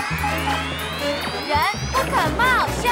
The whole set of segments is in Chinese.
人不可貌相。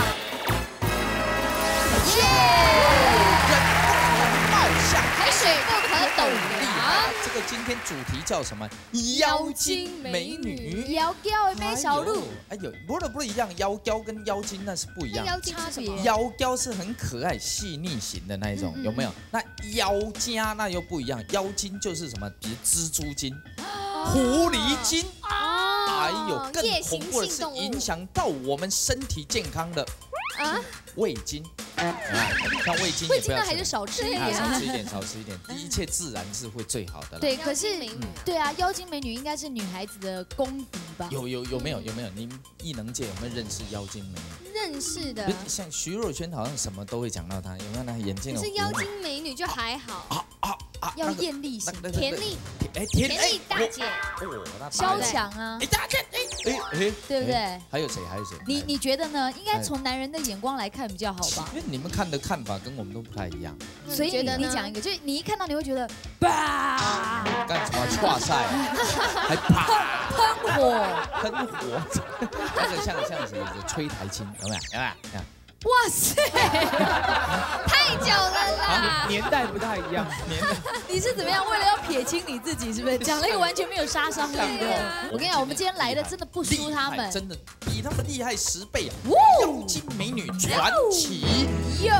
耶！人不可貌相， 海水不可斗量。 这个今天主题叫什么？妖精美女。 妖娇的美小鹿。 哎呦，不是一样，妖娇跟妖精那是不一样。 妖精是什么？ 妖娇是很可爱、细腻型的那一种，有没有？那妖精那又不一样，妖精就是什么？比如蜘蛛精、狐狸精。哎呦，更恐怖的是影响到我们身体健康的味精。像味精也不要吃， 还是少吃一点， 少吃一点，少吃一点。一切自然是会最好的。 对，可是对啊，妖精美女应该是女孩子的公敌吧？ 有没有？您艺能界有没有认识妖精美女？ 认识的， 像徐若瑄好像什么都会讲到她，有没有？那眼睛有。 可是妖精美女就还好。 要艳丽型， 田丽， 田丽大姐， 萧蔷啊，对不对？ 还有谁？ 你觉得呢？应该从男人的眼光来看比较好吧？ 因为你们看的看法跟我们都不太一样。 所以你讲一个，就是你一看到你会觉得，bah， 干什么？哇塞，还啪喷火， 那个像谁？吹台青，有没有？ 哇塞， 太久了啦， 年代不太一样。 你是怎么样？为了要撇清你自己，是不是讲了一个完全没有杀伤力的？我跟你讲，我们今天来的真的不输他们， 真的比他们厉害10倍啊！妖精美女传奇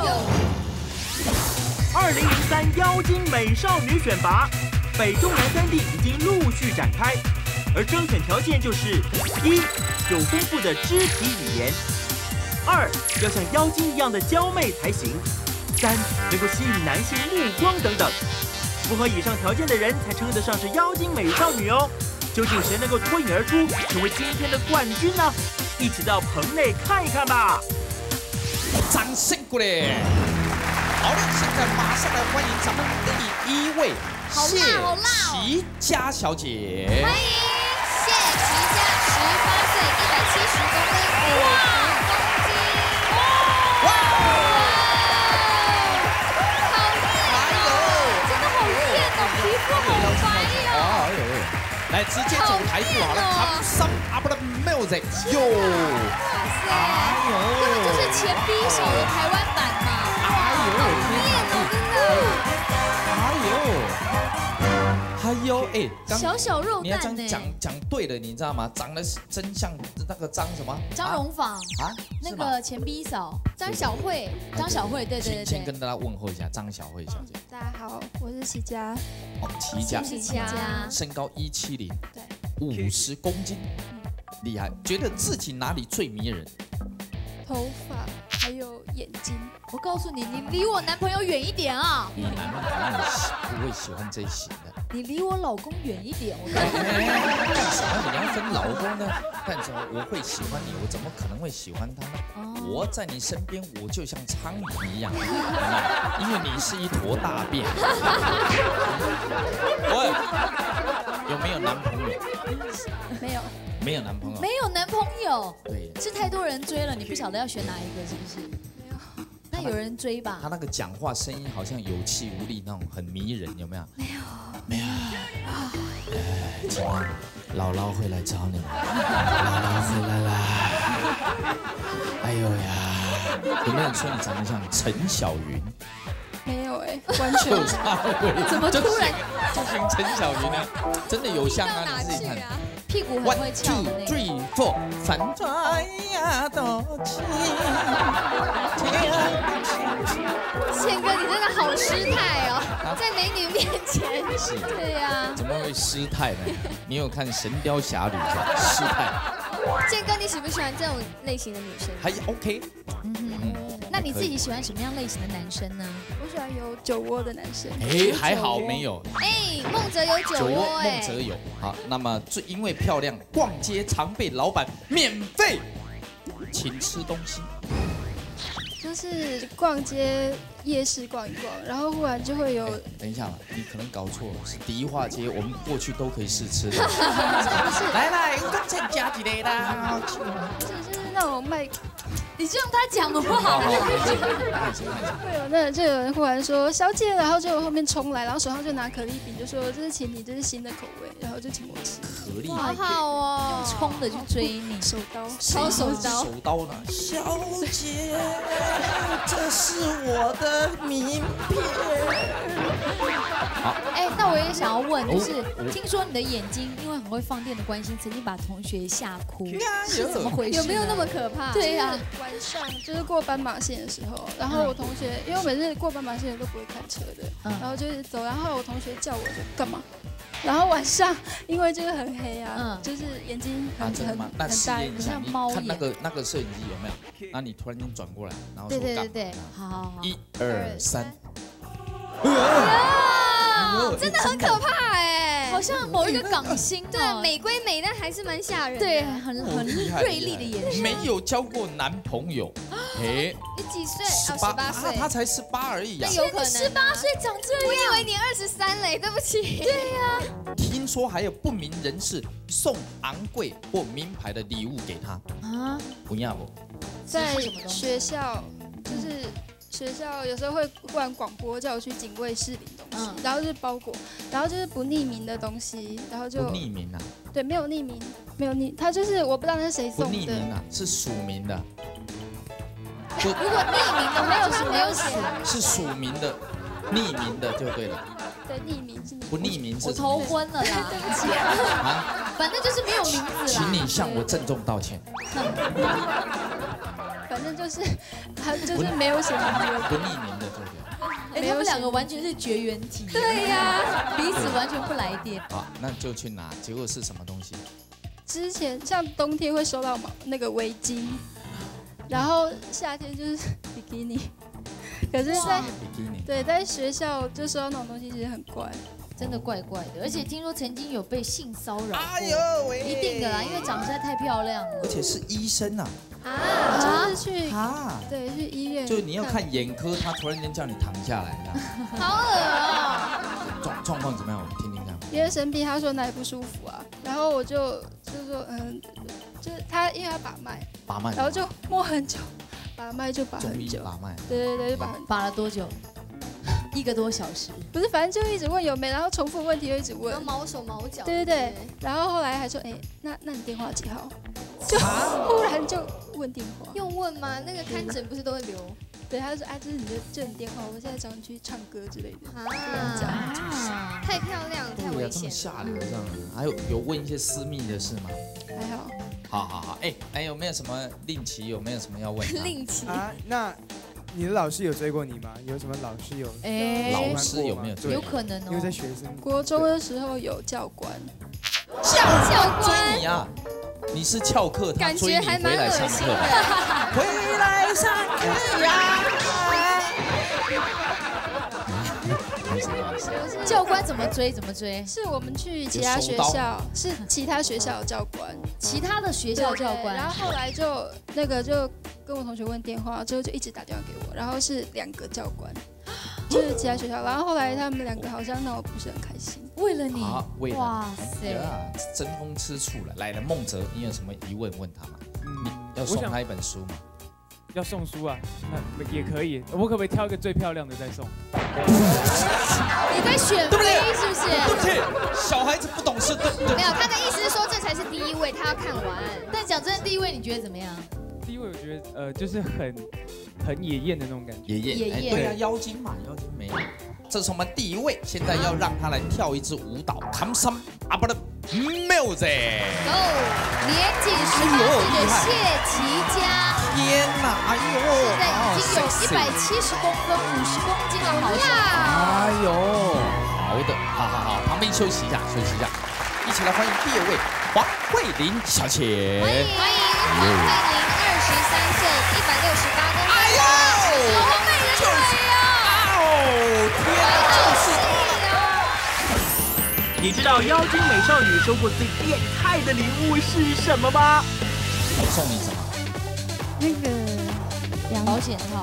，2003妖精美少女选拔，北中南3地已经陆续展开，而征选条件就是：1. 有丰富的肢体语言。2. 要像妖精一样的娇媚才行；3. 能够吸引男性目光等等。符合以上条件的人才称得上是妖精美少女哦。究竟谁能够脱颖而出，成为今天的冠军呢？一起到棚内看一看吧！ 掌声鼓励！好了，现在马上来欢迎咱们第1位谢琪佳小姐。 欢迎谢琪佳，18岁，170公斤。哇！ 来，直接走台步好了 ，Come some up the music， 哟！ 哎呦，根本就是前B手的台湾版嘛！ 哎呦，哎呦，哎， 小肉你要蛋呢？ 讲对了，你知道吗？长得真像那个张什么？ 张荣坊啊， 那个前B嫂张小慧， 对。 先跟大家问候一下，张小慧小姐。 大家好，我是琪佳。 哦，琪佳，身高170， 对 ，50公斤，厉害。觉得自己哪里最迷人？ 头发还有眼睛。 我告诉你，你离我男朋友远一点啊！ 你男朋友不会喜欢这一型的。 你离我老公远一点，我告诉你。 干什么？你要分老公呢？干什么？我会喜欢你，我怎么可能会喜欢他呢？我在你身边，我就像苍蝇一样，因为你是一坨大便。喂，有没有男朋友？ 没有。 没有男朋友。 没有男朋友。 对。 是太多人追了，你不晓得要选哪一个，是不是？ 没有。 那有人追吧？ 他那个讲话声音好像有气无力那种，很迷人，有没有？没有。今天姥姥会来找你们，姥姥回来啦。哎呦呀，有没有人说你长得像陈小云？ 没有哎，完全。 怎么突然就像陈小云呢？真的有像啊，你自己看。 屁股很会翘的那个。1, 2, 3, 4，反转呀都起。 宪哥，你真的好失态哦，在美女面前。 是。 对呀。 怎么会失态呢？你有看《神雕侠侣》吗？失态。 宪哥，你喜不喜欢这种类型的女生？ 还 OK。 那你自己喜欢什么样类型的男生呢？ 我喜欢有酒窝的男生。 哎，还好没有。 哎，孟哲有酒窝哎。 孟哲有。好，那么因为漂亮，逛街常被老板免费请吃东西。 就是逛街夜市逛一逛，然后忽然就会有。 等一下，你可能搞错了，是迪化街，我们过去都可以试吃的。来，我再加几类啦。 就是那种卖你就让他讲话。 会有那就有人忽然说小姐，然后就后面冲来，然后手上就拿可丽饼，就说这是请你，这是新的口味，然后就请我吃。 可丽好好哦， 用冲的去追你， 手刀， 超手刀， 手刀呢？小姐，这是我的名片。好， 哎，那我也想要问，就是听说你的眼睛因为很会放电的关系，曾经把同学吓哭，是怎么回事？ 有没有那么可怕？ 对呀， 晚上就是过斑马线的时候，然后我同学，因为我每次过斑马线都不会看车的，然后就是走，然后我同学叫我就干嘛？然后晚上因为就是很黑啊，就是眼睛很大， 像猫眼。看那个摄影机有没有？然后你突然间转过来，然后说干。 对，好，1、 2、3。 真的很可怕哎， 好像某一个港星， 对，美归美，但还是蛮吓人。 对，很锐利的眼神。 没有交过男朋友，哎， 你几岁 ？18 岁， 他才18而已呀。 那有可能 18岁长这样， 我以为你23嘞，对不起。 对呀。 听说还有不明人士送昂贵或名牌的礼物给他啊？不要不， 在学校就是。学校有时候会忽然广播叫我去警卫室领东西，然后就是包裹，然后就是不匿名的东西，然后就不匿名啊？ 对，没有匿名，他就是我不知道那是谁送的。 不匿名啊，是署名的。 如果匿名的话就是没有写， 是署名的，匿名的就对了。 对，匿名是不匿名是。 我头昏了啦，对不起啊，反正就是没有名字啦。 请你向我郑重道歉。 反正就是他就是没有写名字， 不匿名的对不对？ 他们两个完全是绝缘体。对呀，彼此完全不来电。 好，那就去拿，结果是什么东西？ 之前像冬天会收到那个围巾，然后夏天就是比基尼，可是在学校就收到那种东西其实很怪。 真的怪怪的，而且听说曾经有被性骚扰过，一定的啦，因为长得实在太漂亮了， 而且是医生啊， 就是去对，去医院， 就你要看眼科，他突然间叫你躺下来，这样， 好恶哦。 状况怎么样？我们听听看。 因为生病，他说哪里不舒服啊，然后我就说就是他因为他把脉，然后就摸很久，把脉就把很久， 把脉， 对，就把了多久？1个多小时， 不是，反正就一直问有没，然后重复问题又一直问， 然后毛手毛脚， 对，然后后来还说，那你电话几号？就忽然就问电话， 用问吗？那个看诊不是都会留？对， 他就说这是你电话，我现在找你去唱歌之类的。 太漂亮，太危险， 这么下流这样。还有问一些私密的事吗？ 还好。 好，还有没有什么令奇？有没有什么要问？ 令奇啊，那。你的老师有追过你吗？有什么老师有？ 老师有没有追？ 有可能哦。 因为在学生国中的时候有教官， 教官追你啊！你是翘课，他追你回来上课， 回来上课呀！ 教官怎么追？ 是我们去其他学校，是其他学校的教官， 其他的学校教官。 然后后来就跟我同学问电话，之后就一直打电话给我，然后是2个教官，就是其他学校。然后后来他们2个好像闹得不是很开心， 为了你， 哇塞，争风吃醋了。来了，孟哲，你有什么疑问问他吗？你要送他一本书吗？ 要送书啊，那也可以。我可不可以挑一个最漂亮的再送？ 你在选妃是不是？ 对不起，小孩子不懂事，对。 没有，他的意思是说这才是第1位，他要看完。 但讲真的，第1位你觉得怎么样？ 第1位我觉得就是很野艳的那种感觉。 野艳，对啊，妖精嘛，妖精美。这是我们第1位，现在要让他来跳一支舞蹈 ，Come some up the music。 年仅18岁的谢琪佳。 天哪！ 现在已经有170公分、50公斤的好像。 好的，好，旁边休息一下，一起来欢迎第2位黄慧玲小姐。 欢迎黄慧玲，23岁，168公分。 哎呦，好美的腿哦！ 天哪，你知道妖精美少女收过最变态的礼物是什么吗？ 我送你什么？ 那个保险套。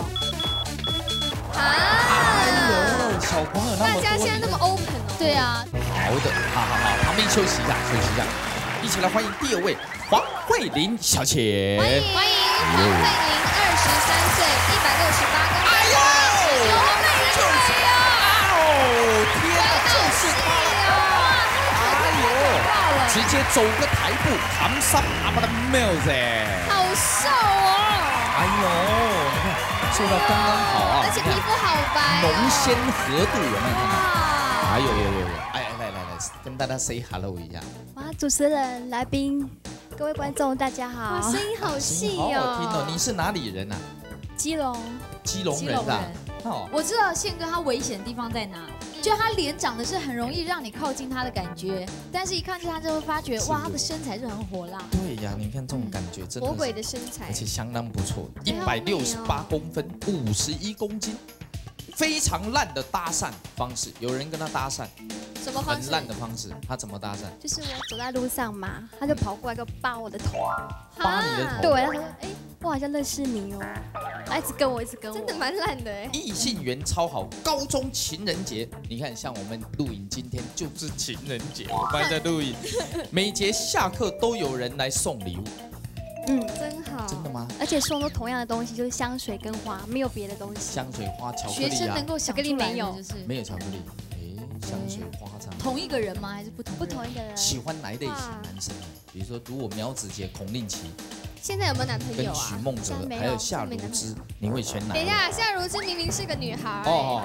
小朋友那么多， 大家现在那么 open 哦。 对啊。 好的，好，旁边休息一下，一起来欢迎第2位黄慧玲小姐。 欢迎黄慧玲， 岁，168公分。 哎呦， 有美腿哦！ 天啊，就是他！哎呦，直接走个台步，扛上阿巴的 Mills 哎， 好瘦哦！ 哎呦，你看瘦到刚刚好啊， 而且皮肤好白， 浓鲜合度，有没有看到？哎呦，哎，来，跟大家 say hello 一下。 哇，主持人、来宾、各位观众，大家好。 声音好细好好听哦。 哦，你是哪里人啊？ 基隆。 基隆人啊。哦， 我知道宪哥他危险的地方在哪，就他脸长得是很容易让你靠近他的感觉，但是一看见他就会发觉，哇，他的身材是很火辣。 对呀，你看这种感觉真的魔鬼的身材， 而且相当不错，168公分，51公斤，非常烂的搭讪方式。有人跟他搭讪， 什么方式？ 很烂的方式，他怎么搭讪？ 就是我走在路上嘛，他就跑过来给我扒我的头， 扒你的头。 对，他说，哎，我好像认识你哦，他一直跟我。 真的蛮烂的哎。 异性缘超好，高中情人节，你看像我们录影，今天就是情人节，我们在录影，每节下课都有人来送礼物。 真好。 真的吗？ 而且送都同样的东西，就是香水跟花，没有别的东西。 香水花、巧克力啊。 学生能够巧克力没有，就是没有巧克力。香水花这样。 同一个人吗？还是不同？ 不同一个人。 喜欢哪一类型男生呢？比如说，如果苗子杰、孔令奇。 现在有没有男朋友啊？ 跟许梦哲还有夏如芝，你会选哪？ 等一下，夏如芝明明是个女孩。 哦。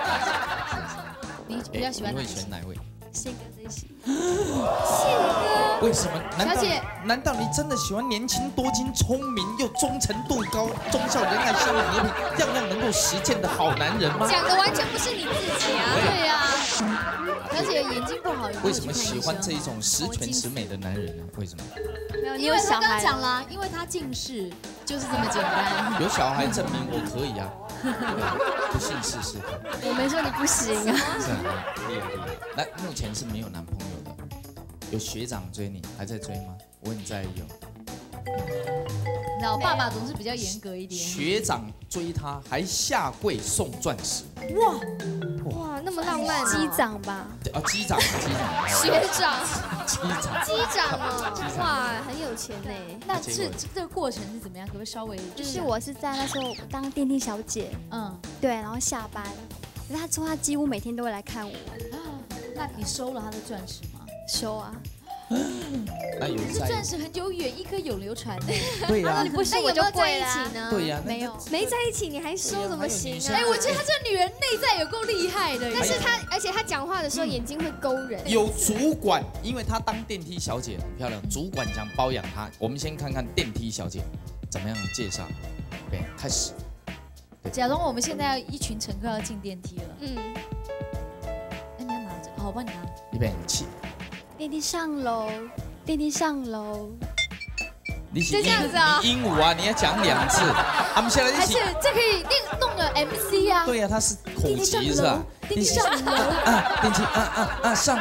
你比较喜欢？ 你会选哪位？ 宪哥最喜。 宪哥。 为什么？ 小姐， 难道你真的喜欢年轻多金、聪明又忠诚度高、忠孝仁爱、心和平，样样能够实践的好男人吗？ 讲的完全不是你自己啊！ 对呀。而且眼睛不好， 为什么喜欢这一种十全十美的男人呢？为什么？ 没有， 因为他刚刚讲了，因为他近视，就是这么简单。 有小孩证明我可以啊，不信试试看。 我没说你不行啊。 是啊，厉害。那目前是没有男朋友的，有学长追你，还在追吗？我很在意哦。 你知道，爸爸总是比较严格一点。 学长追他，还下跪送钻石。 哇，那么浪漫。 机长吧？ 啊，机长。 学长。 机长哦，哇，很有钱呢。 那是这个过程是怎么样？可不可以稍微？ 就是我是在那时候当电梯小姐，对，然后下班，可是他说他几乎每天都会来看我。 那你收了他的钻石吗？ 收啊。 那有这钻石很久远，一颗永流传呢。 对呀。 你不收我就在一起呢？ 对呀， 没有， 没在一起你还收怎么行啊？ 哎，我觉得他这女人内在有够厉害的。 但是他，而且他讲话的时候眼睛会勾人。 有主管，因为他当电梯小姐很漂亮，主管想包养她。我们先看看电梯小姐怎么样介绍。对，开始。 假装我们现在要一群乘客要进电梯了。哎，你要拿着，好，我帮你拿。 预备起。 电梯上楼，电梯上楼。 你就这样子啊？ 鹦鹉啊，你要讲2次。我们现在一起。 还是这可以弄个 MC 啊？ 对呀，他是口级是吧？ 电梯上楼啊，电梯上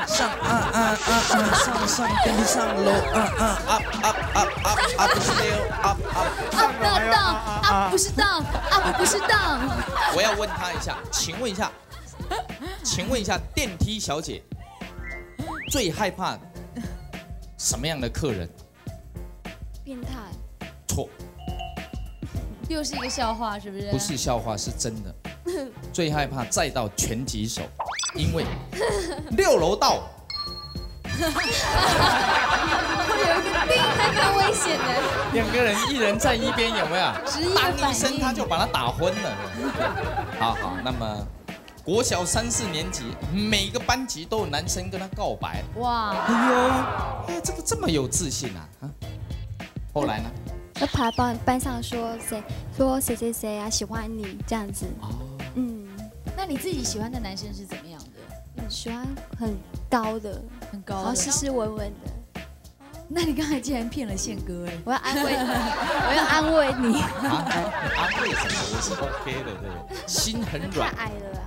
电梯上楼up 不是溜 up 不是 down 不是 down。 我要问他一下，请问一下，电梯小姐最害怕什么样的客人？ 变态。 错。 又是一个笑话，是不是？ 不是笑话，是真的。最害怕载到拳击手，因为6楼到。 有一个钉还蛮危险的。 2个人1人站一边，有没有？当一声他就把他打昏了。好，那么国小3、4年级，每个班级都有男生跟他告白。哇，哎，这个这么有自信啊！后来呢？ 就爬班上说谁啊喜欢你这样子。 那你自己喜欢的男生是怎么样的？ 喜欢很高的，然后斯斯文文的。 那你刚才竟然骗了宪哥哎！ 我要安慰你，我要安慰你。 安慰什么？我是 OK 的，对不对？心很软。 太矮了啊！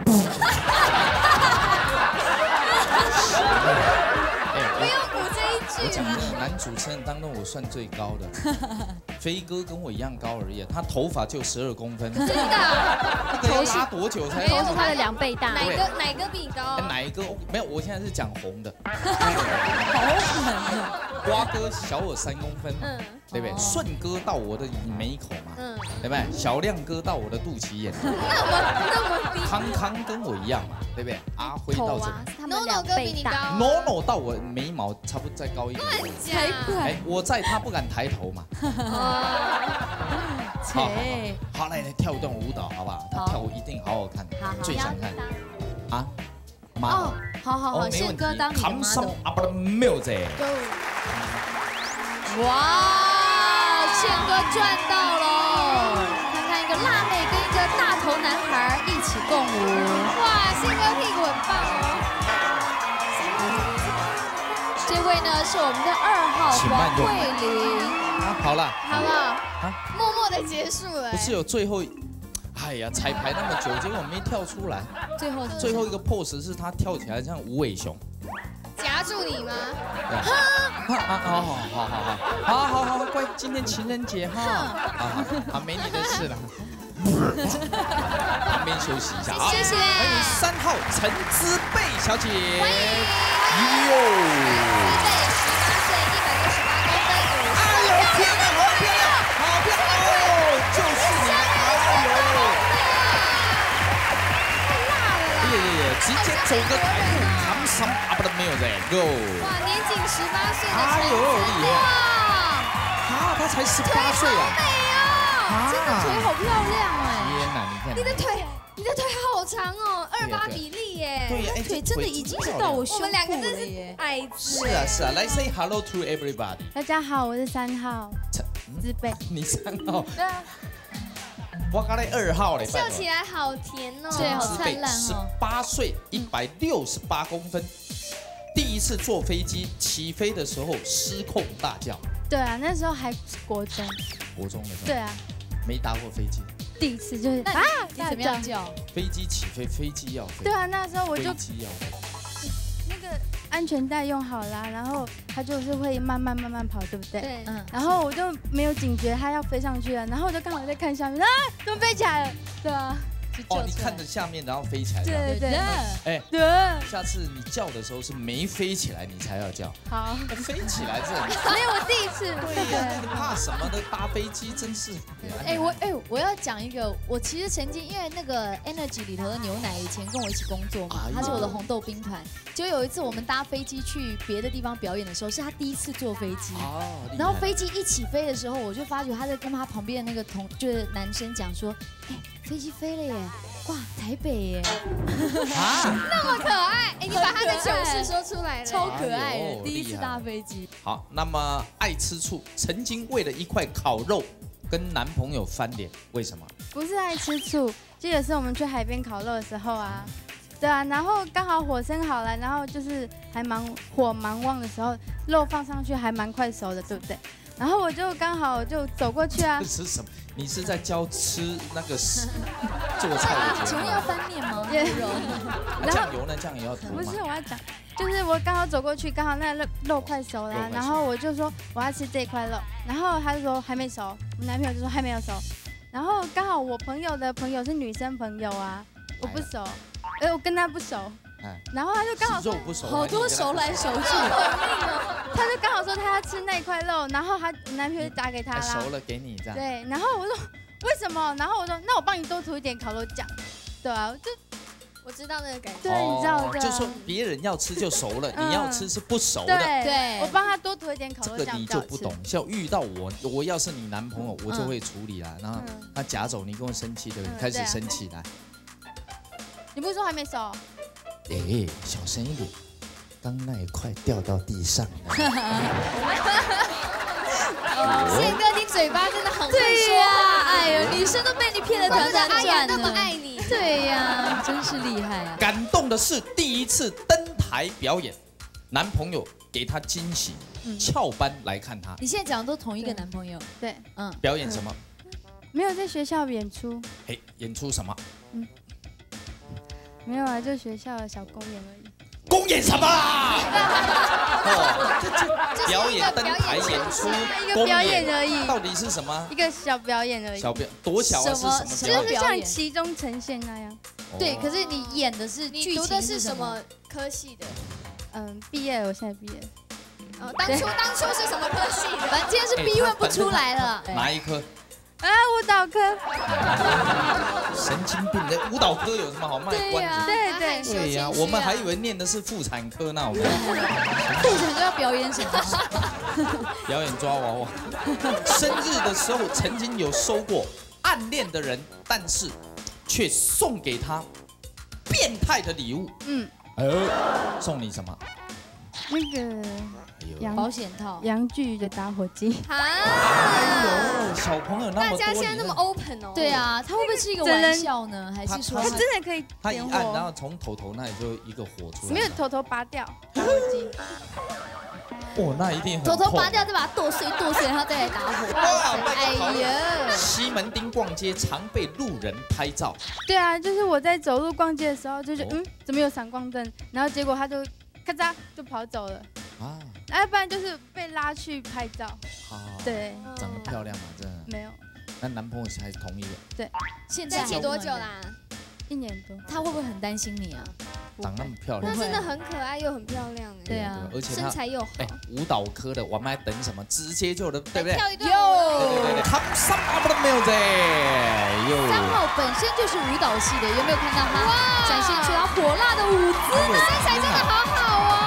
不用补这一句。 我讲真的，男主持人当中我算最高的，飞哥跟我一样高而已，他头发就12公分。 真的？ 那个要拉多久才？ 头是他的2倍大。 哪个比你高？ 哪一个？没有，我现在是讲红的。 好狠！ 瓜哥小我3公分嘛，对不对？顺哥到我的眉口嘛，对不对？小亮哥到我的肚脐眼， 那么低。 康康跟我一样嘛，对不对？阿辉到这里 ，NONO 哥比你高 ，NONO 到我眉毛差不多再高一点， 才怪！ 我在他不敢抬头嘛。好，来跳一段舞蹈，好不好？他跳舞一定好好看，最想看啊！妈， 好，宪哥当你的 model。哇，宪哥赚到了！看看一个辣妹跟一个大头男孩一起共舞， 哇，宪哥屁股很棒哦。 这位呢是我们的2号黄慧玲。 好了， 默默的结束了。 不是有最后，哎呀，彩排那么久，结果没跳出来。最后一个 pose 是他跳起来像无尾熊， 夹住你吗？ 好，乖，今天情人节哈，好，没你的事了。旁边休息一下啊！ 谢谢。 欢迎3号陈姿贝小姐。 欢迎。 哟。 姿贝18公分，58。哎呦天哪， 好漂亮哦！就是你的直接走个台步，扛上up the music go。 哇，年仅18岁的哎呦厉害！他才18岁啊！ 真的腿好漂亮哎！ 天哪，你看你的腿好长哦，28比例耶！ 对呀， 腿真的已经是到我胸部了耶！ 我们2个真是矮子。 是啊，来 say hello to everybody。 大家好，我是3号姿贝。 你3号？ 对啊。 我刚才2号嘞， 笑起来好甜哦， 对，好灿烂哦。 18岁，168公分，第一次坐飞机起飞的时候失控大叫。 对啊，那时候还是国中的时候。对啊， 没搭过飞机。 第一次就是你怎么样叫？ 飞机起飞，飞机要飞。 对啊，那时候我就飞机要飞。 那个安全带用好啦，然后它就是会慢慢跑，对不对？ 对， 然后我就没有警觉，它要飞上去了，然后我就刚好在看下面，怎么飞起来了？对啊。 你看着下面，然后飞起来。 对。 哎， 对。 下次你叫的时候是没飞起来，你才要叫。 好。 飞起来这没有，我第一次。 对呀，你怕什么的？搭飞机真是。 我要讲一个，我其实曾经因为那个 Energy 里头的牛奶以前跟我一起工作嘛，他是我的红豆兵团。就有一次我们搭飞机去别的地方表演的时候，是他第一次坐飞机。然后飞机一起飞的时候，我就发觉他在跟他旁边的那个就是男生讲说，飞机飞了耶！哇，台北耶！ 那么可爱，你把他的糗事说出来了， 超可爱的，第一次搭飞机。 好，那么爱吃醋，曾经为了一块烤肉跟男朋友翻脸，为什么？ 不是爱吃醋，就有时候我们去海边烤肉的时候啊，对啊，然后刚好火生好了，然后就是火蛮旺的时候，肉放上去还蛮快熟的，对不对？然后我就刚好就走过去啊。 这是什么？你是在教吃那个做菜的？ 请问要翻面吗？ 酱油呢？酱油要涂吗？ 不是，我要讲，就是我刚好走过去，刚好那肉快熟了，然后我就说我要吃这一块肉，然后他就说还没熟，我男朋友就说还没有熟，然后刚好我朋友的朋友是女生朋友啊，我不熟，我跟他不熟。然后他就刚好说好多熟来熟去， 他就刚好说他要吃那块肉，然后男朋友就打给他啦， 熟了给你这样。 对，然后我说为什么？然后我说那我帮你多涂一点烤肉酱，对啊， 我知道那个感觉， 对，你知道的， 就说别人要吃就熟了，你要吃是不熟的， 对，我帮他多涂一点烤肉酱， 这个你就不懂。像遇到我要是你男朋友，我就会处理啦，然后他夹走，你跟我生气的，你开始生气来。 你不是说还没熟？ 小声一点，刚那一块掉到地上了。 宪哥，你嘴巴真的很会说话，哎呦，女生都被你骗得团团转那么爱你， 对呀，真是厉害啊！ 感动的是第一次登台表演，男朋友给她惊喜，翘班来看她。 你现在讲的都同一个男朋友？ 对， 表演什么？ 没有在学校演出。 演出什么？ 没有啊，就学校的小公演而已。 公演什么啦？表演登台演出， 一个表演而已。 到底是什么？ 一个小表演而已。 多小啊？是什么？ 就是像期中呈现那样。 对，可是你演的是你读的是什么科系的？ 毕业了，我现在毕业。 当初是什么科系的？ 反正今天是逼问不出来了。 哪一科？ 舞蹈科。 神经病的舞蹈科有什么好卖关子？ 对呀，我们还以为念的是妇产科呢。我们妇产就要表演什么？ 表演抓娃娃。生日的时候曾经有收过暗恋的人，但是却送给他变态的礼物。送你什么？ 那个保险套、 洋具的打火机。 小朋友那么多， 大家现在那么 open 哦。 对啊，他会不会是一个玩笑呢？还是说他真的可以他一按， 点火？ 然后从头那里就一个火出来。 没有头拔掉打火机。 那一定很头拔掉，再把它剁碎，然后再来打火。哎呀！ 西门町逛街常被路人拍照。 对啊，就是我在走路逛街的时候，就是怎么有闪光灯？然后结果他就咔嚓就跑走了。要不然就是被拉去拍照。对， 长得漂亮吗？真的没有。 那男朋友还是同一个？ 对， 现在在一起多久啦 ？1年多。 他会不会很担心你啊？ 长那么漂亮， 那真的很可爱又很漂亮哎。 对啊， 而且身材又好。 舞蹈科的，我们还等什么？直接就能，对不对？ 跳一段。 对。他3号的没有 3号本身就是舞蹈系的，有没有看到他展现出他火辣的舞姿？ 身材真的好好哦。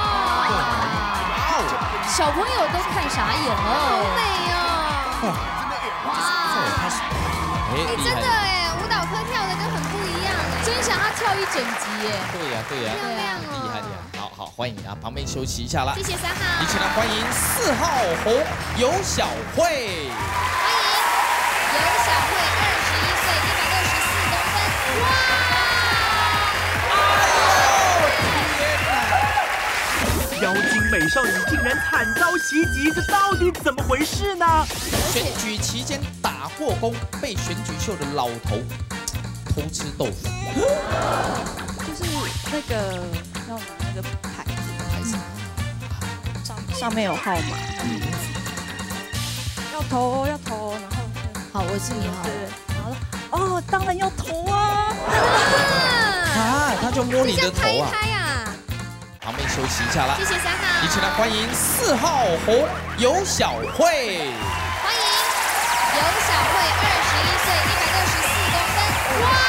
小朋友都看傻眼了， 好美哦！真的哎，舞蹈科跳的就很不一样， 真想他跳一整集耶！ 对呀， 漂亮哦， 厉害！好，欢迎啊，旁边休息一下啦。 谢谢3号， 一起来欢迎4号红尤小慧。 欢迎尤小慧，21岁，164公分。哇！ 妖精美少女竟然惨遭袭击，这到底怎么回事呢？ 选举期间打过工，被选举秀的老头偷吃豆腐。 就是那个要拿那个牌子，上面有号码，要投，然后好，我是你好， 对，然后当然要投啊， 他就摸你的头啊。旁边休息一下啦， 谢谢3号， 一起来欢迎4号红尤小慧。 欢迎尤小慧，21岁，164公分。哇！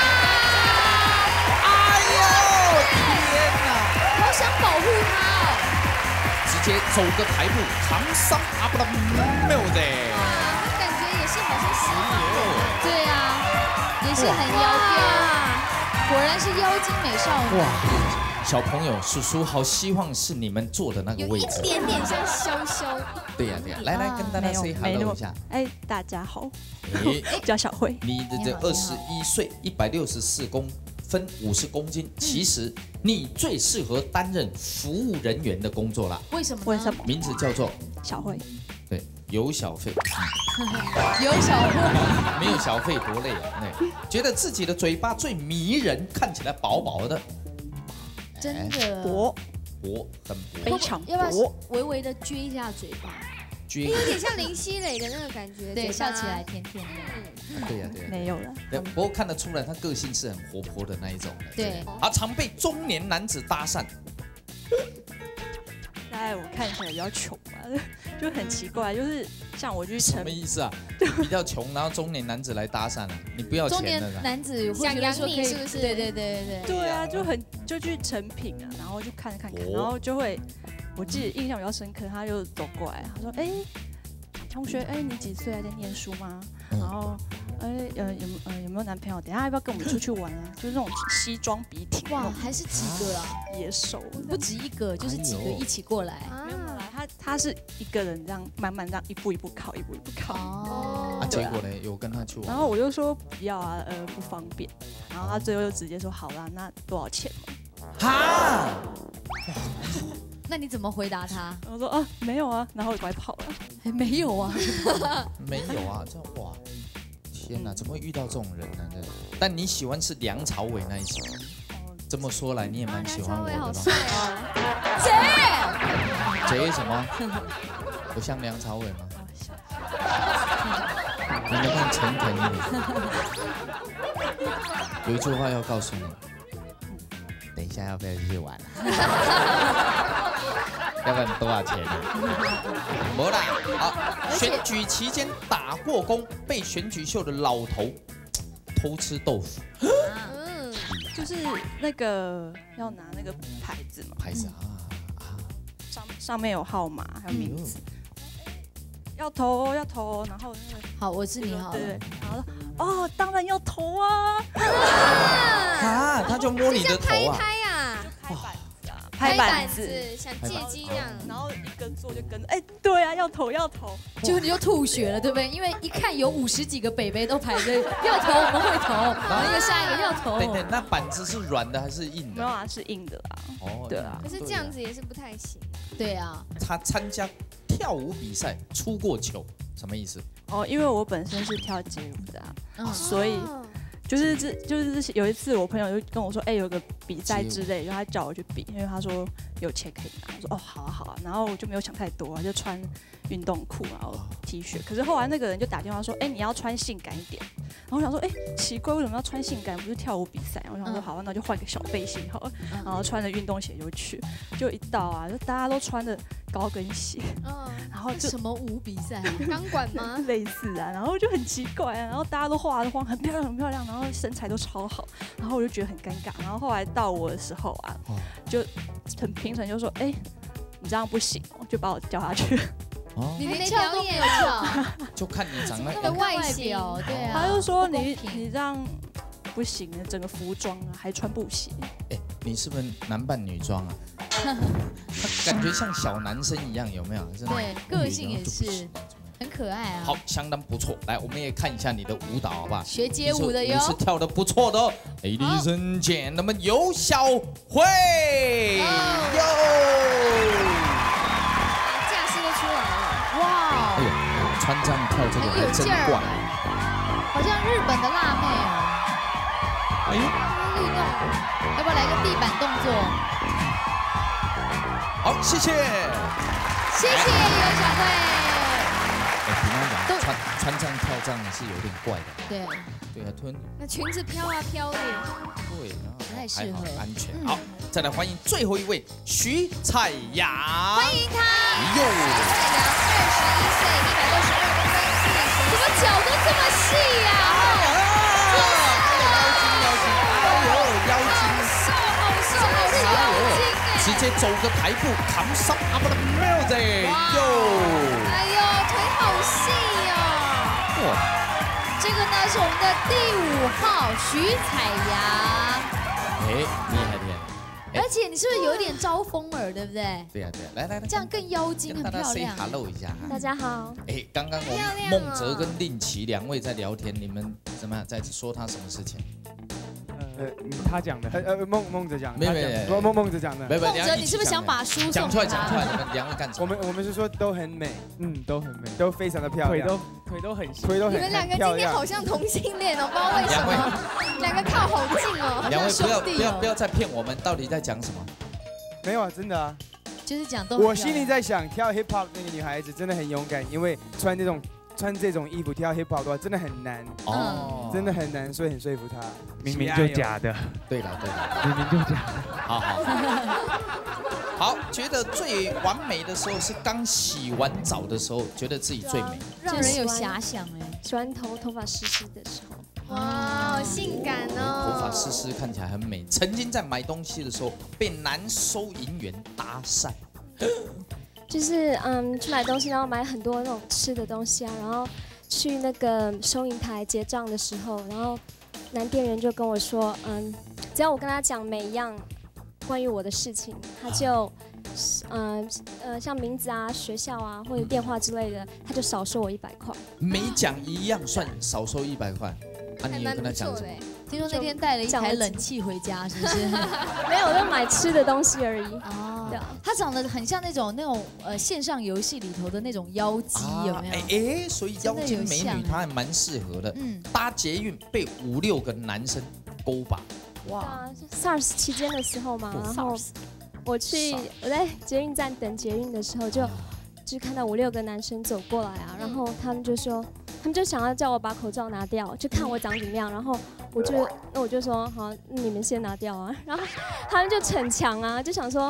天哪！ 好想保护他哦。 直接走个台步，扛上阿布拉没有的。 他感觉也是好像喜欢的。 对啊，也是很妖艳，果然是妖精美少女。 小朋友，叔叔好希望是你们坐的那个位置， 有一点点像潇潇。 对呀，来，跟大家 say hello 一下。 大家好，叫小慧。 你的这21岁，164公分，50公斤，其实你最适合担任服务人员的工作啦。 为什么？ 为什么？ 名字叫做小慧。 对，有小费。 有小慧， 没有小费多累啊！觉得自己的嘴巴最迷人，看起来薄薄的。 真的薄， 很薄， 非常要不要微微的撅一下嘴巴？ 有点像林熙蕾的那个感觉， 对，笑起来甜甜的。 对呀， 没有了。 不过看得出来，他个性是很活泼的那一种。 对， 常被中年男子搭讪。 我看起来比较穷吧，就很奇怪，就是像我去什么意思啊？比较穷，然后中年男子来搭讪啊？你不要钱的。 中年男子想养你是不是？ 对。 对啊，就去成品啊，然后就看，然后就会，我记得印象比较深刻，他就走过来，他说：“同学，你几岁还在念书吗？然后，有没有男朋友？等一下要不要跟我们出去玩啊？就是那种西装笔挺。 哇，还是几个啊？ 野兽， 不止一个，就是几个一起过来。 没有啦，他是一个人这样慢慢这样一步一步考。 哦。 结果呢，有跟他去玩。 然后我就说不要啊，不方便。然后他最后就直接说好啦，那多少钱嘛？ 哈。 那你怎么回答他？ 我说没有啊，然后我就跑了。 没有啊， 没有啊，这哇，天哪，怎么会遇到这种人呢？但你喜欢是梁朝伟那一型。这么说来，你也蛮喜欢我的咯。姐什么？我像梁朝伟吗？你能不能诚恳一点？有一句话要告诉你。等一下要不要去玩？ 要不然多少钱啊？没啦，好，选举期间打过工，被选举秀的老头偷吃豆腐。 就是那个要拿那个牌子嘛， 牌子啊， 上面有号码还有名字，要投哦，要投哦，然后那个好，我是你好， 对，然后哦，当然要投啊， 啊，他就摸你的头啊， 拍呀， 拍板子， 想借机这样， 然后一跟做就跟，哎，对啊，要投要投， 结果你就吐血了，对不对？因为一看有50几个北北都排队要投，我们会投，然后一个下一个要投。 对，那板子是软的还是硬的？ 没有啊，是硬的啦。哦，对啊。 可是这样子也是不太行。 对啊。 他参加跳舞比赛出过糗，什么意思？ 哦，因为我本身是跳街舞的啊，所以。就是有一次，我朋友就跟我说，哎，有个比赛之类，然后他叫我去比，因为他说有钱可以拿。我说哦，好啊好啊，然后我就没有想太多啊，就穿运动裤然后 T 恤。可是后来那个人就打电话说，哎，你要穿性感一点。然后我想说，哎，奇怪，为什么要穿性感？不是跳舞比赛。我想说，好，那就换个小背心好了，然后穿着运动鞋就去。就一到啊，就大家都穿着高跟鞋，然后就什么舞比赛？ 钢管吗？ 类似啊，然后就很奇怪啊，然后大家都化得慌，很漂亮很漂亮，然后身材都超好，然后我就觉得很尴尬。然后后来到我的时候啊，就很评审就说，哎，你这样不行哦，就把我叫下去。 你连跳都没有跳， 就看你长那个外表，对啊。 他就说你这样不行，整个服装啊还穿布鞋。 哎，你是不是男扮女装啊？他感觉像小男生一样，有没有？ 对，个性也是。很可爱啊！ 好，相当不错。来，我们也看一下你的舞蹈，好不好？ 学街舞的哟， 你是跳得不错的哦。Ladies and gentlemen，尤小慧，哟， 架势都出来了， 哇！ 哎呦，穿这样跳这个还真怪， 好像日本的辣妹哦。 哎呦， 律动，要不要来个地板动作？ 好，谢谢， 谢谢尤小慧。 平常讲穿这样跳这样是有点怪的。 对啊，吞。 那裙子飘啊飘的。 对， 不太适合， 安全。好，再来欢迎最后一位徐彩阳， 欢迎他。 哟， 彩阳21岁，162公分，4点怎么脚都这么细呀？ 腰筋， 好瘦， 直接走个台步，Come some up the music， 哟。 好细哦！ 这个呢是我们的第5号徐彩阳。 哎，厉害厉害！ 而且你是不是有点招风耳，对不对？ 对啊，来，这样更妖精，很漂亮。 say hello 一下。 大家好。 哎，刚刚我们孟哲跟令奇2位在聊天，你们怎么样在说他什么事情？ 他讲的，孟哲讲的， 没有， 孟哲讲的。 孟哲，你是不是想把书讲出来？你们2位干什么？ 我们是说都很美，都很美，都非常的漂亮，腿都很细， 你们2个今天好像同性恋哦，不知道为什么，2个靠好近哦。 2位不要再骗我们，到底在讲什么？ 没有啊，真的啊， 就是讲都。 我心里在想，跳 hip hop 那个女孩子真的很勇敢，因为穿这种衣服跳 hip hop 的话，真的很难哦，真的很难，所以很说服她。 明明就假的。 对了， 明明就假的。 好，觉得最完美的时候是刚洗完澡的时候，觉得自己最美， 让人有遐想哎。 洗完头发湿湿的时候， 哇，性感哦！ 头发湿湿看起来很美。曾经在买东西的时候被男收银员搭讪。 就是去买东西，然后买很多那种吃的东西啊，然后去那个收银台结账的时候，然后男店员就跟我说，只要我跟他讲每一样关于我的事情，他就像名字啊、学校啊或者电话之类的，他就少收我100块。 每讲一样算少收100块。啊，你有跟他讲什么？ 听说那天带了一台冷气回家，是不是？ 没有，我就买吃的东西而已。 哦，他长得很像那种线上游戏里头的那种妖姬，有没有？ 所以妖精美女她还蛮适合的。搭捷运被5、6个男生勾把。 哇 ！SARS 期间的时候嘛，然后我在捷运站等捷运的时候，就看到5、6个男生走过来啊，然后他们就想要叫我把口罩拿掉，就看我长怎么样，然后我就说好，你们先拿掉啊，然后他们就逞强啊，就想说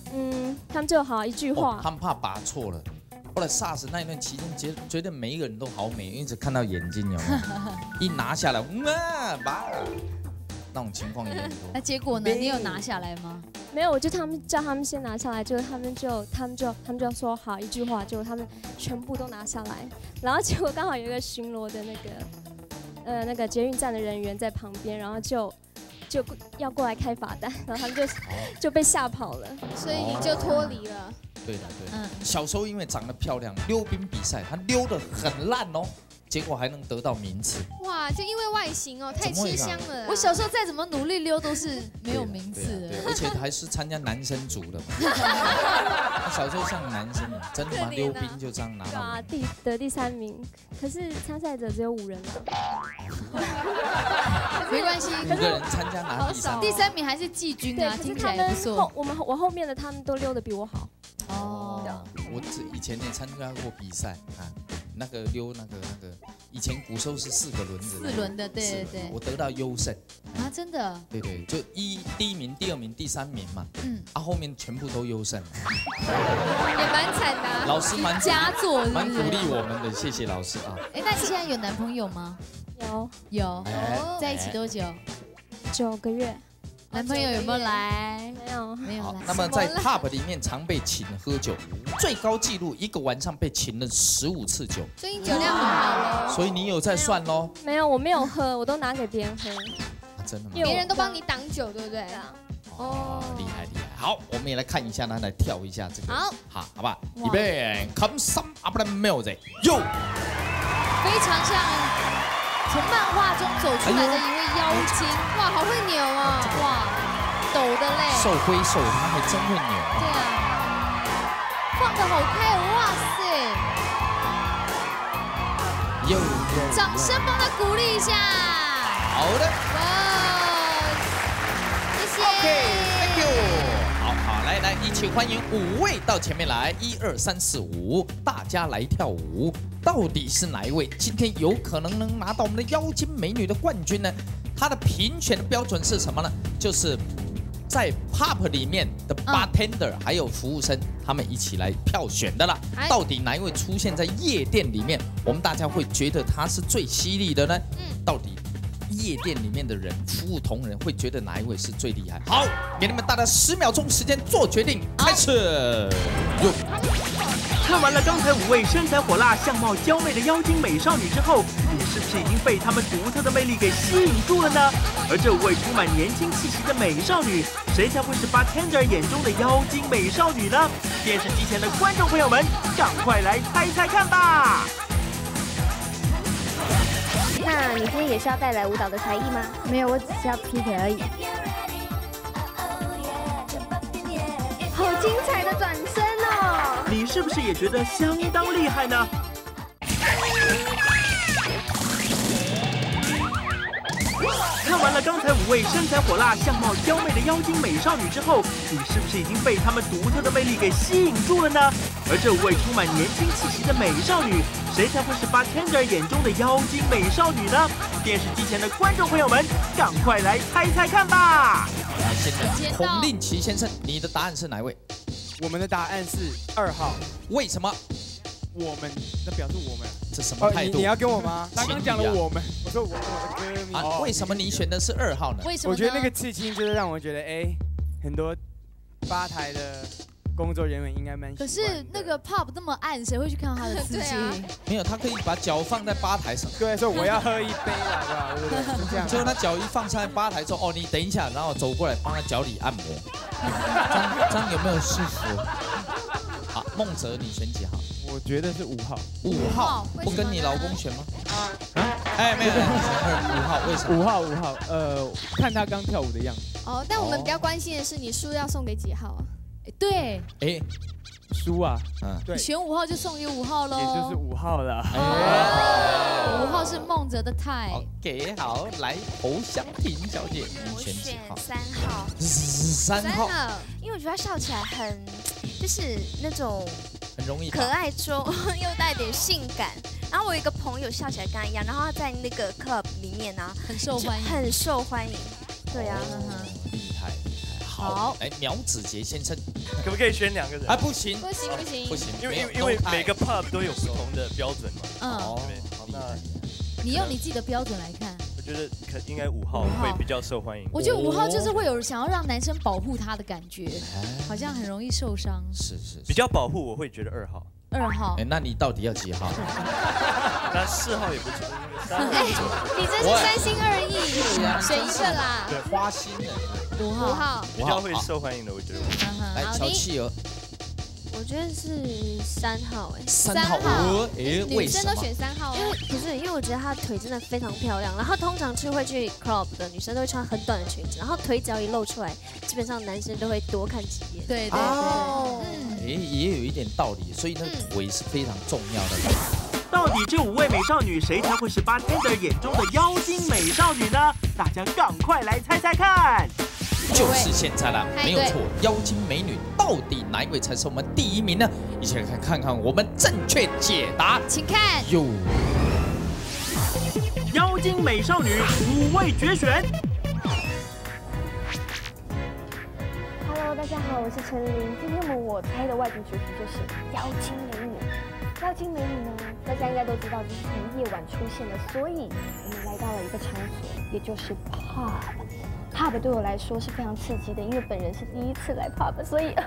他们就好一句话， 他们怕拔错了。后来 SARS 那一段期间，觉得每一个人都好美，因为只看到眼睛有没有？一拿下来，拔，那种情况也很多。 那结果呢？你有拿下来吗？ 没有，我就叫他们先拿下来，就他们就说好一句话，结果他们全部都拿下来，然后结果刚好有一个巡逻的那个捷运站的人员在旁边，然后就要过来开罚单，然后他们就被吓跑了， 所以你就脱离了。 对的，小时候因为长得漂亮，溜冰比赛她溜得很烂哦，结果还能得到名次。 哇，就因为外形哦，太吃香了。 我小时候再怎么努力溜都是没有名次的。 对，而且还是参加男生组的嘛。小时候像男生，真的吗？溜冰就这样拿到？ 啊，得第3名，可是参赛者只有5人了。 没关系 ，5个人参加拿第3名还是季军啊，听起来不错。 我后面的他们都溜得比我好。 哦，我以前也参加过比赛啊，那个溜那个，以前古时候是4个轮子 ，4轮的，对， 我得到优胜啊，真的， 对，就第1名、第2名、第3名嘛，后面全部都优胜， 也蛮惨的， 老师蛮佳作， 蛮鼓励我们的，谢谢老师啊。 那你现在有男朋友吗？有，在一起多久 ？9个月。 男朋友有没有来？没有来。 那么在 pub 里面常被请喝酒，最高纪录1个晚上被请了15次酒， 所以酒量很好喽。 所以你有在算喽？ 没有，我没有喝，我都拿给别人喝。 真的吗？ 别人都帮你挡酒，对不对？ 哦，厉害。好，我们也来看一下，来跳一下这个。好吧，预备 ，Come some up the music， yo。 非常像从漫画中走出来的一位妖精， 哇，好会扭哦， 哇，抖的嘞， 手挥手，他还真会扭。 对啊，放得好开，哇塞！ 有， 掌声帮他鼓励一下。 好的。 哇，谢谢。 OK，Thank you。好，来，一起欢迎5位到前面来，1、2、3、4、5，大家来跳舞。到底是哪一位今天有可能能拿到我们的妖精美女的冠军呢？她的评选的标准是什么呢？就是在 pub 里面的 bartender 还有服务生，他们一起来票选的啦。到底哪一位出现在夜店里面，我们大家会觉得他是最犀利的呢？到底夜店里面的人，服务同仁会觉得哪一位是最厉害？好，给你们大概10秒钟时间做决定，开始。 看完了刚才5位身材火辣、相貌娇媚的妖精美少女之后，你是不是已经被她们独特的魅力给吸引住了呢？而这5位充满年轻气息的美少女，谁才会是 bartender 眼中的妖精美少女呢？电视机前的观众朋友们，赶快来猜猜看吧！ 那你今天也是要带来舞蹈的才艺吗？ 没有，我只是要劈腿而已。好精彩的转身哦！ 你是不是也觉得相当厉害呢？看完了刚才5位身材火辣、相貌娇媚的妖精美少女之后，你是不是已经被她们独特的魅力给吸引住了呢？而这5位充满年轻气息的美少女，谁才会是 bartender 眼中的妖精美少女呢？电视机前的观众朋友们，赶快来猜猜看吧！ 现在孔令奇先生，你的答案是哪一位？ 我们的答案是2号。 为什么？ 我们，那表示我们， 这什么态度？ 你要跟我吗？刚刚讲了我们，我说我的歌迷。 啊，为什么你选的是2号呢？ 为什么？ 我觉得那个刺青就是让我觉得，很多吧台的工作人员应该蛮喜欢的。 可是那个 pub 那么暗，谁会去看到他的刺青？ 没有，他可以把脚放在吧台上。 对，说我要喝一杯了，对吧？这样。 结果他脚一放上在吧台之后，你等一下，然后走过来帮他脚底按摩，这样有没有舒服？好，孟哲，你选几号？ 我觉得是5号。 5号，不跟你老公选吗？没有，5号，为什么 ？5号，看他刚跳舞的样子。 哦，但我们比较关心的是，你书要送给几号啊？ 对， 书啊， 对， 你选5号就送给5号喽， 也就是5号了。 5号是孟哲的菜。 OK， 好，来侯香婷小姐，你选几号 ？3号。 3号， 因为我觉得他笑起来很，就是那种很容易可爱中又带点性感。然后我有一个朋友笑起来跟他一样，然后他在那个 club 里面啊， 很受欢迎， 很受欢迎。对啊， 厉害。 好，来苗子杰先生， 可不可以选2个人？ 啊，不行， 不行不行不行， 因为每个 pub 都有不同的标准嘛。 哦， 好，那你用你自己的标准来看， 我觉得应该5号会比较受欢迎。 我觉得5号就是会有想要让男生保护他的感觉，好像很容易受伤。 是， 比较保护，我会觉得2号。 2号， 哎，那你到底要几号？ 那4号也不错，3号也不错。 你真是3心2意，选一个啦。 对，花心的 5号， 比较会受欢迎的，我觉得。 来，乔企鹅。 我觉得是3号 3号， 女生都选3号， 因为我觉得她的腿真的非常漂亮，然后通常会去 club 的女生都会穿很短的裙子，然后腿只要一露出来，基本上男生都会多看几眼。 对， 也有一点道理，所以那腿是非常重要的。 到底这5位美少女谁才会是bartender眼中的妖精美少女呢？大家赶快来猜猜看！ 就是现在了，没有错，妖精美女到底哪一位才是我们第1名呢？一起来看看我们正确解答， 请看。 妖精美少女5位决选。 Hello， 大家好，我是陈琳。今天我猜的外景主题就是妖精美女。妖精美女呢，大家应该都知道，就是从夜晚出现的，所以我们来到了一个场所，也就是 pub。pub 对我来说是非常刺激的，因为本人是第1次来 pub， 所以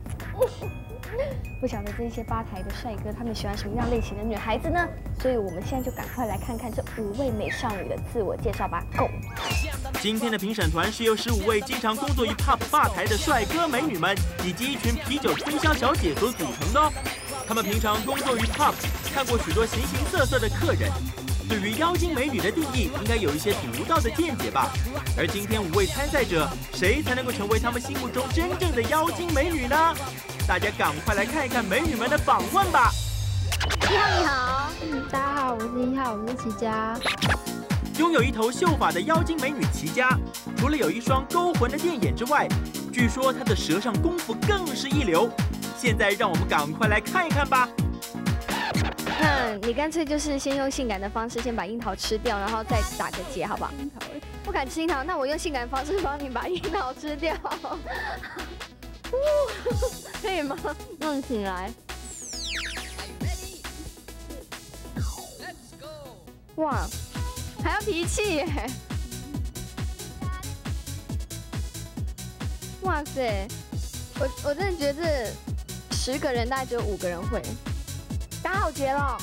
不晓得这些吧台的帅哥他们喜欢什么样类型的女孩子呢？所以我们现在就赶快来看看这5位美少女的自我介绍吧。Go！ 今天的评审团是由15位经常工作于 pub 吧台的帅哥美女们，以及一群啤酒推销小姐所组成的哦。他们平常工作于 pub， 看过许多形形色色的客人，对于妖精美女的定义，应该有一些独到的见解吧。而今天5位参赛者，谁才能够成为他们心目中真正的妖精美女呢？大家赶快来看一看美女们的访问吧。 你好，大家好，我是1号，我是齐佳。 拥有一头秀发的妖精美女齐佳，除了有一双勾魂的电眼之外，据说她的舌上功夫更是一流。现在让我们赶快来看一看吧。 那你干脆就是先用性感的方式先把樱桃吃掉，然后再打个结，好不好？不敢吃樱桃，那我用性感的方式帮你把樱桃吃掉，可以吗？弄起来。哇，还要提气耶！哇塞，我真的觉得这10个人大概只有5个人会。打好结了。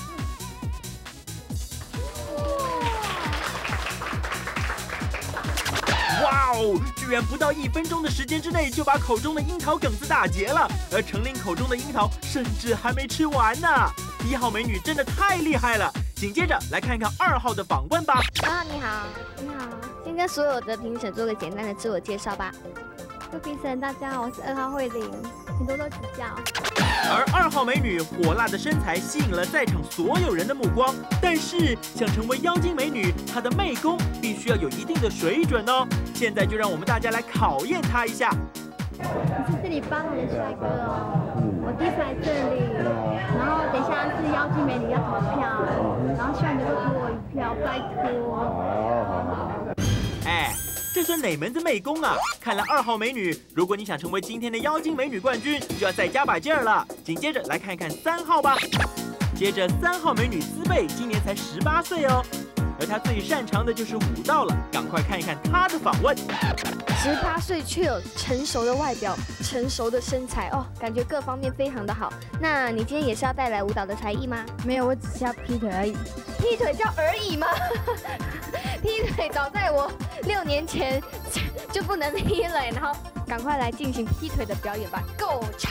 哇哦！居然不到1分钟的时间之内就把口中的樱桃梗子打结了，而程琳口中的樱桃甚至还没吃完呢。1号美女真的太厉害了。紧接着来看看2号的访问吧。 2号你好，你好，先跟所有的评审做个简单的自我介绍吧。各位评审大家好，我是2号慧玲，请多多指教。 而2号美女火辣的身材吸引了在场所有人的目光，但是想成为妖精美女，她的媚功必须要有一定的水准哦。现在就让我们大家来考验她一下。 你是这里帮我的帅哥哦，我第一次来这里，然后等一下是妖精美女要投票，然后希望你能够给我1票，拜托。 哎，这算哪门子媚功啊？看来2号美女，如果你想成为今天的妖精美女冠军，就要再加把劲儿了。紧接着来看看3号吧。接着3号美女思贝今年才18岁哦，而她最擅长的就是舞蹈了。赶快看一看她的访问。 18岁却有成熟的外表、成熟的身材哦，感觉各方面非常的好。那你今天也是要带来舞蹈的才艺吗？没有，我只是要劈腿而已。劈腿叫而已吗？劈腿早在我6年前就不能劈了，然后赶快来进行劈腿的表演吧 ，Go cha！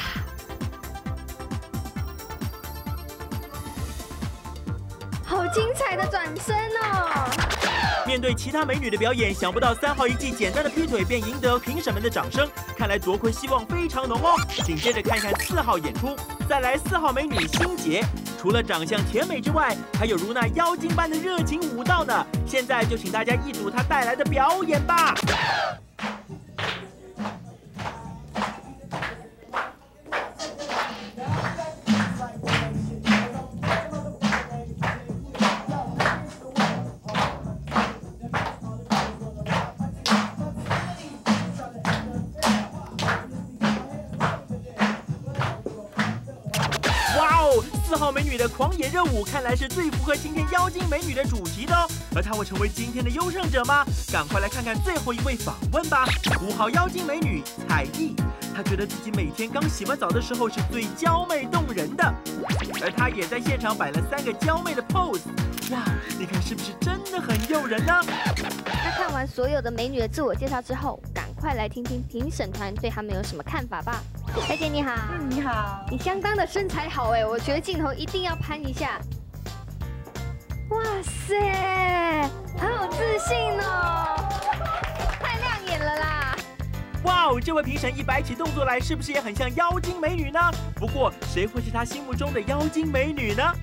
好精彩的转身哦！ 面对其他美女的表演，想不到3号一记简单的劈腿便赢得评审们的掌声，看来夺魁希望非常浓哦。紧接着看看4号演出，再来4号美女欣洁，除了长相甜美之外，还有如那妖精般的热情舞蹈呢。现在就请大家一睹她带来的表演吧。 号美女的狂野热舞，看来是最符合今天妖精美女的主题的哦。而她会成为今天的优胜者吗？赶快来看看最后一位访问吧。5号妖精美女彩艺，她觉得自己每天刚洗完澡的时候是最娇媚动人的，而她也在现场摆了3个娇媚的 pose。哇，你看是不是真的很诱人呢？ 那看完所有的美女的自我介绍之后，赶快来听听评审团对他们有什么看法吧。小姐你好， 你好， 你相当的身材好哎，我觉得镜头一定要拍一下。哇塞，好有自信哦，太亮眼了啦！ 哇哦，这位评审一摆起动作来，是不是也很像妖精美女呢？不过谁会是她心目中的妖精美女呢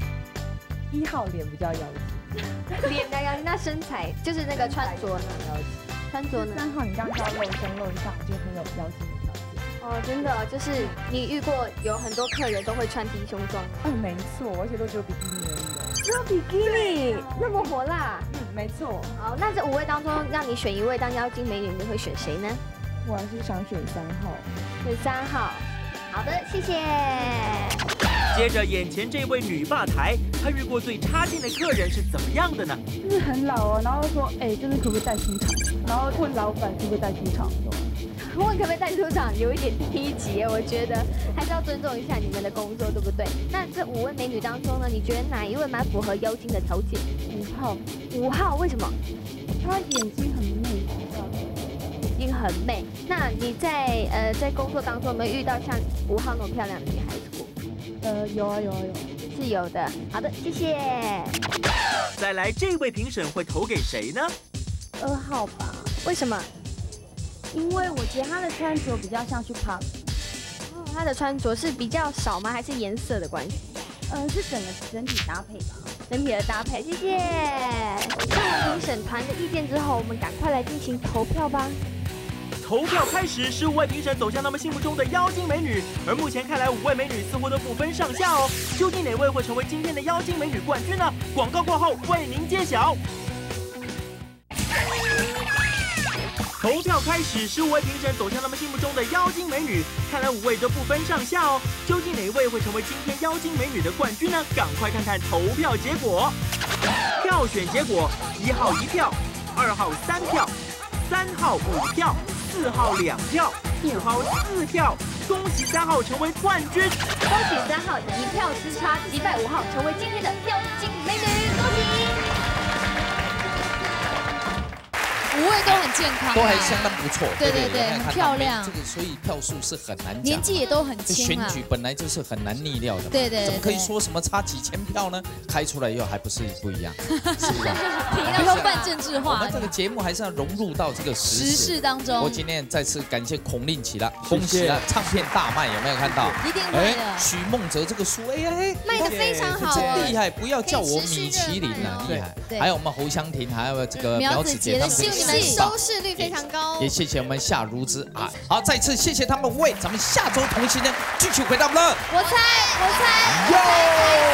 ？1号脸比较妖精， 脸比较妖精，那身材就是那个穿着呢？穿着呢 ？3号你刚刚露身露一下，我就很有妖精的条件。 哦，真的，就是你遇过有很多客人都会穿低胸装。 没错，而且都只有比基尼而已哦。 只有比基尼，那么火辣？ 没错。 好，那这5位当中，让你选1位当妖精美女，你会选谁呢？ 我还是想选3号。 选3号。好的，谢谢。 接着眼前这位女吧台，她遇过最差劲的客人是怎么样的呢？ 就是很老哦，然后说，这边可不可以带出场？然后问老板可不可以带出场？ 问可不可以带出场，有一点低级，我觉得还是要尊重一下你们的工作，对不对？那这5位美女当中呢，你觉得哪一位蛮符合妖精的条件 ？5号。 5号为什么？ 她眼睛很媚， 眼睛很媚。那你在工作当中有没有遇到像5号那种漂亮的女孩子过？ 有， 是有的。好的，谢谢。 再来，这位评审会投给谁呢 ？2号吧。 为什么？ 因为我觉得她的穿着比较像去 pub。 她的穿着是比较少吗？还是颜色的关系？ 是整体搭配吧。 整体的搭配，谢谢。看完评审团的意见之后，我们赶快来进行投票吧。 投票开始，15位评审走向他们心目中的妖精美女，而目前看来5位美女似乎都不分上下哦。究竟哪位会成为今天的妖精美女冠军呢？广告过后为您揭晓。投票开始，15位评审走向他们心目中的妖精美女，看来5位都不分上下哦。究竟哪位会成为今天妖精美女的冠军呢？赶快看看投票结果。票选结果：1号1票，2号3票，3号5票，4号2票，5号4票。恭喜3号成为冠军！ 恭喜3号1票之差击败5号，成为今天的妖精美女，恭喜 ！5位都很健康， 都还相当不错。 对，很漂亮。 这个所以票数是很难讲， 年纪也都很轻。 选举本来就是很难逆料的嘛。 对， 怎么可以说什么差几千票呢？开出来以后还不是不一样，是不是？ 不要办政治化。 我们这个节目还是要融入到这个时事当中。 我今天再次感谢孔令奇了，恭喜了，唱片大卖，有没有看到？ 一定会的。 许孟哲这个书， 卖得非常好， 真厉害！不要叫我米其林啊，厉害！还有我们侯湘婷，还有这个苗子杰他们你们收视率非常高， 也谢谢我们夏如之啊！好，再次谢谢他们为咱们下周同一时间继续回到我们了。 我猜。